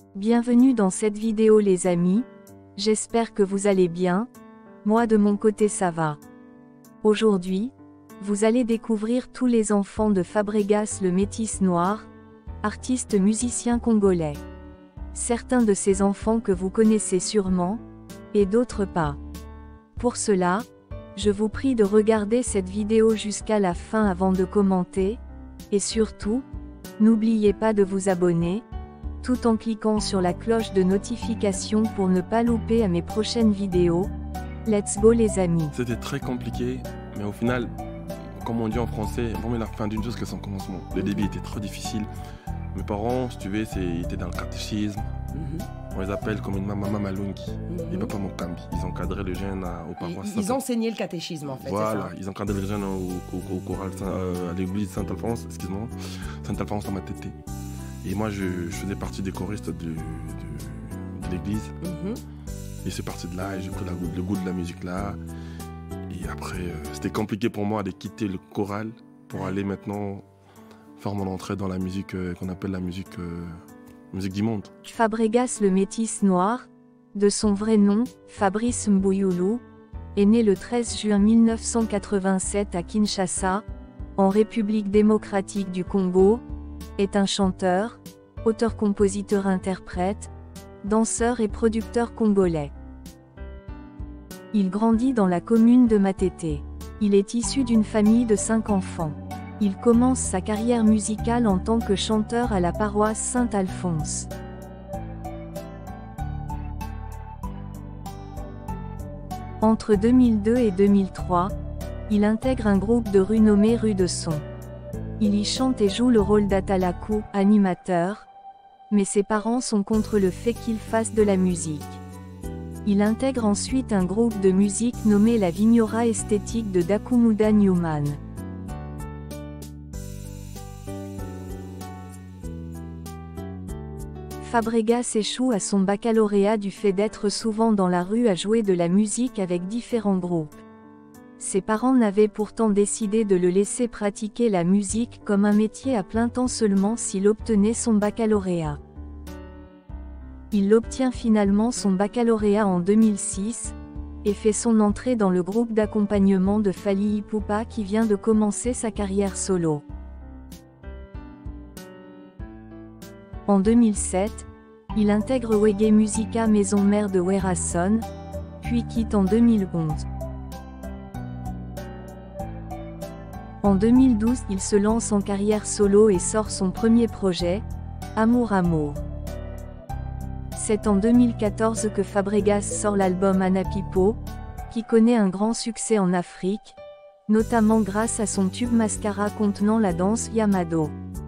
Bienvenue dans cette vidéo les amis, j'espère que vous allez bien, moi de mon côté ça va. Aujourd'hui, vous allez découvrir tous les enfants de Fabregas le Métis Noir, artiste musicien congolais. Certains de ces enfants que vous connaissez sûrement, et d'autres pas. Pour cela, je vous prie de regarder cette vidéo jusqu'à la fin avant de commenter, et surtout, n'oubliez pas de vous abonner, tout en cliquant sur la cloche de notification pour ne pas louper à mes prochaines vidéos. Let's go les amis. C'était très compliqué, mais au final, comme on dit en français, vaut mieux la fin d'une chose que son commencement. Le début était trop difficile. Mes parents, si tu veux, ils étaient dans le catéchisme. On les appelle comme une maman Malungi et papa Mokambi. Ils encadraient les jeunes aux paroisses. Ils enseignaient le catéchisme en fait. Voilà, ça. ils encadraient les jeunes au choral, à l'église Saint-Alphonse, excuse-moi, Saint-Alphonse à Matete. Et moi, je faisais partie des choristes de l'église. Et c'est parti de là, et j'ai pris le goût de la musique là. Et après, c'était compliqué pour moi de quitter le choral pour aller maintenant faire mon entrée dans la musique qu'on appelle la musique du monde. Fabregas le Métis Noir, de son vrai nom, Fabrice Mbouyoulou, est né le 13 juin 1987 à Kinshasa, en République démocratique du Congo, est un chanteur, auteur-compositeur-interprète, danseur et producteur congolais. Il grandit dans la commune de Matete. Il est issu d'une famille de 5 enfants. Il commence sa carrière musicale en tant que chanteur à la paroisse Saint-Alphonse. Entre 2002 et 2003, il intègre un groupe de rue nommé Rue de Son. Il y chante et joue le rôle d'Atalakou, animateur, mais ses parents sont contre le fait qu'il fasse de la musique. Il intègre ensuite un groupe de musique nommé la Vignora Esthétique de Dakumuda Newman. Fabregas échoue à son baccalauréat du fait d'être souvent dans la rue à jouer de la musique avec différents groupes. Ses parents n'avaient pourtant décidé de le laisser pratiquer la musique comme un métier à plein temps seulement s'il obtenait son baccalauréat. Il obtient finalement son baccalauréat en 2006, et fait son entrée dans le groupe d'accompagnement de Fally Ipupa qui vient de commencer sa carrière solo. En 2007, il intègre Wege Musica maison mère de Werason, puis quitte en 2011. En 2012, il se lance en carrière solo et sort son premier projet, Amour Amour. C'est en 2014 que Fabregas sort l'album Anapipo, qui connaît un grand succès en Afrique, notamment grâce à son tube Mascara contenant la danse Yamado.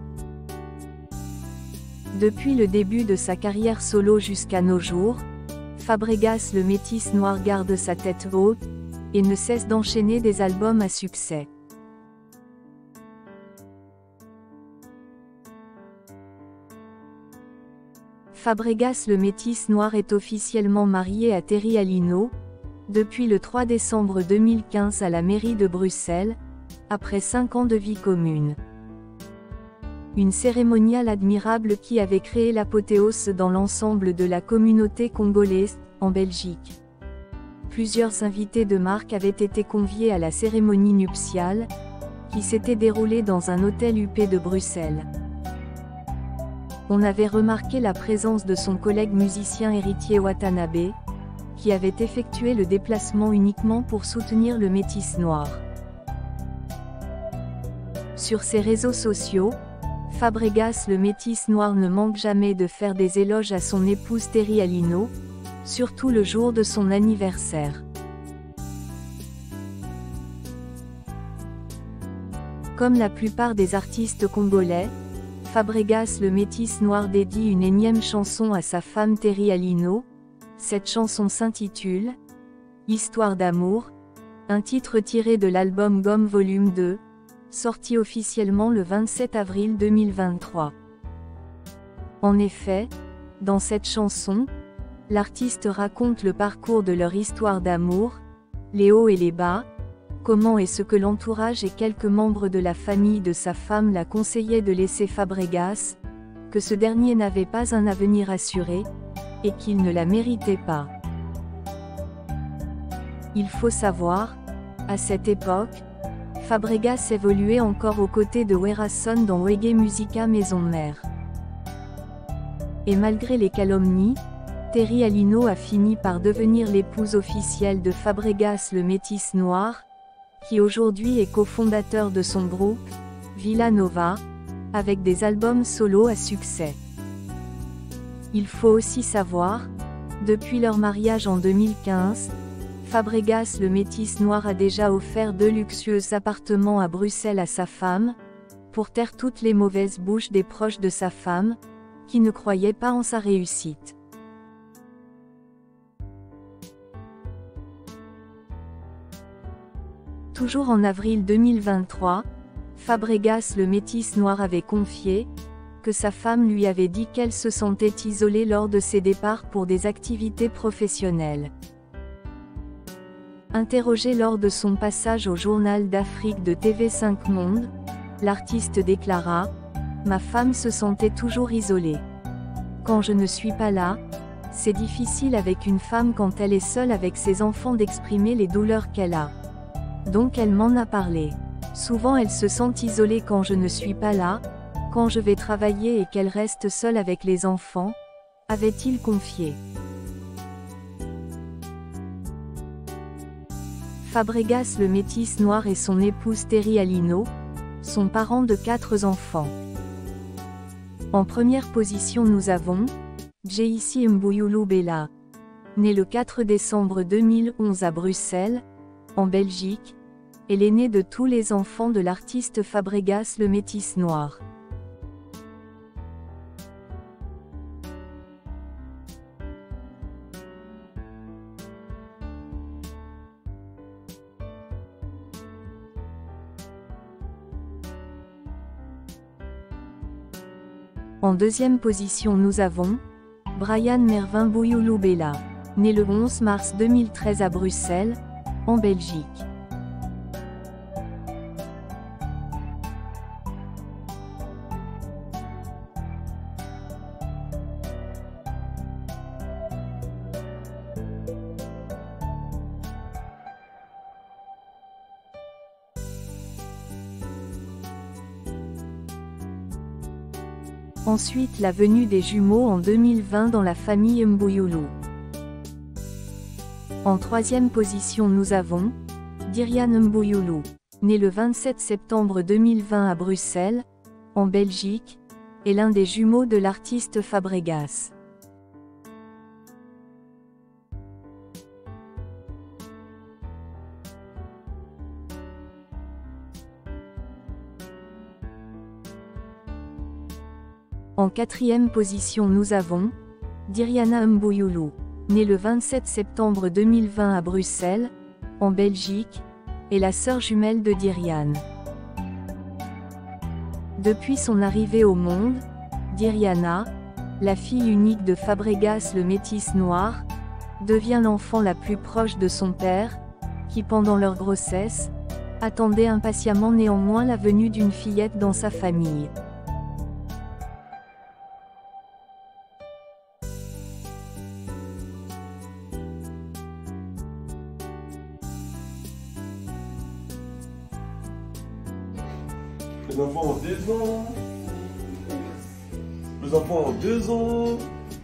Depuis le début de sa carrière solo jusqu'à nos jours, Fabregas le Métis Noir garde sa tête haute, et ne cesse d'enchaîner des albums à succès. Fabregas le Métis Noir est officiellement marié à Terry Alino, depuis le 3 décembre 2015 à la mairie de Bruxelles, après 5 ans de vie commune. Une cérémoniale admirable qui avait créé l'apothéose dans l'ensemble de la communauté congolaise, en Belgique. Plusieurs invités de marque avaient été conviés à la cérémonie nuptiale, qui s'était déroulée dans un hôtel huppé de Bruxelles. On avait remarqué la présence de son collègue musicien Héritier Watanabe, qui avait effectué le déplacement uniquement pour soutenir le Métis Noir. Sur ses réseaux sociaux, Fabregas le Métis Noir ne manque jamais de faire des éloges à son épouse Terry Alino, surtout le jour de son anniversaire. Comme la plupart des artistes congolais, Fabregas le Métis Noir dédie une énième chanson à sa femme Terry Alino. Cette chanson s'intitule « Histoire d'amour », un titre tiré de l'album Gomme Volume 2, sorti officiellement le 27 avril 2023. En effet, dans cette chanson, l'artiste raconte le parcours de leur histoire d'amour, les hauts et les bas, comment et ce que l'entourage et quelques membres de la famille de sa femme la conseillaient de laisser Fabregas, que ce dernier n'avait pas un avenir assuré, et qu'il ne la méritait pas. Il faut savoir, à cette époque, Fabregas évoluait encore aux côtés de Werason dans Reggae Musica Maison Mère. Et malgré les calomnies, Terry Alino a fini par devenir l'épouse officielle de Fabregas le Métis Noir, qui aujourd'hui est cofondateur de son groupe, Villa Nova, avec des albums solo à succès. Il faut aussi savoir, depuis leur mariage en 2015, Fabregas le Métis Noir a déjà offert 2 luxueux appartements à Bruxelles à sa femme, pour taire toutes les mauvaises bouches des proches de sa femme, qui ne croyaient pas en sa réussite. Toujours en avril 2023, Fabregas le Métis Noir avait confié que sa femme lui avait dit qu'elle se sentait isolée lors de ses départs pour des activités professionnelles. Interrogé lors de son passage au Journal d'Afrique de TV5 Monde, l'artiste déclara « Ma femme se sentait toujours isolée. Quand je ne suis pas là, c'est difficile avec une femme quand elle est seule avec ses enfants d'exprimer les douleurs qu'elle a. Donc elle m'en a parlé. Souvent elle se sent isolée quand je ne suis pas là, quand je vais travailler et qu'elle reste seule avec les enfants », avait-il confié. Fabregas le Métis Noir et son épouse Terry Alino sont parents de 4 enfants. En première position nous avons Jaycee Mbouyulu Bella, né le 4 décembre 2011 à Bruxelles, en Belgique, est l'aîné de tous les enfants de l'artiste Fabregas le Métis Noir. En deuxième position nous avons Brian Mervyn Mbouyulu Bella, né le 11 mars 2013 à Bruxelles, en Belgique. Ensuite la venue des jumeaux en 2020 dans la famille Mbouyulu. En troisième position nous avons Dirian Mbouyulu, né le 27 septembre 2020 à Bruxelles, en Belgique, est l'un des jumeaux de l'artiste Fabregas. En quatrième position nous avons Diriana Mbouyulu, née le 27 septembre 2020 à Bruxelles, en Belgique, est la sœur jumelle de Dirian. Depuis son arrivée au monde, Diriana, la fille unique de Fabregas le Métis Noir, devient l'enfant la plus proche de son père, qui pendant leur grossesse, attendait impatiemment néanmoins la venue d'une fillette dans sa famille. Les enfants ont 2 ans. Les enfants ont 2 ans.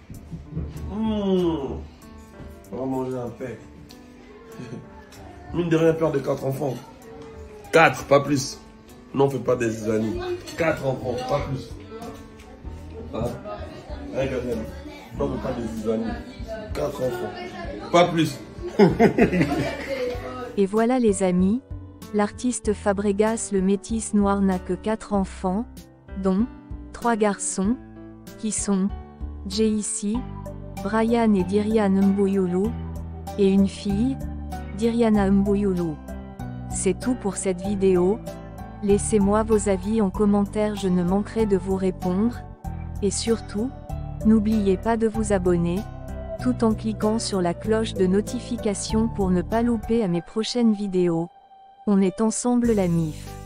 On va manger un pain. Mine de rien, peur de 4 enfants. 4, pas plus. Non, on fait pas des zizanies. 4 enfants, pas plus. Hein? Regardez. Non, on fait pas des zizanies. 4 enfants, pas plus. Et voilà les amis. L'artiste Fabregas le Métis Noir n'a que 4 enfants, dont 3 garçons, qui sont Jaycee, Brian et Dirian Mbouyulu, et une fille, Diriana Mbouyulu. C'est tout pour cette vidéo. Laissez-moi vos avis en commentaire, je ne manquerai de vous répondre. Et surtout, n'oubliez pas de vous abonner, tout en cliquant sur la cloche de notification pour ne pas louper à mes prochaines vidéos. On est ensemble la MIF.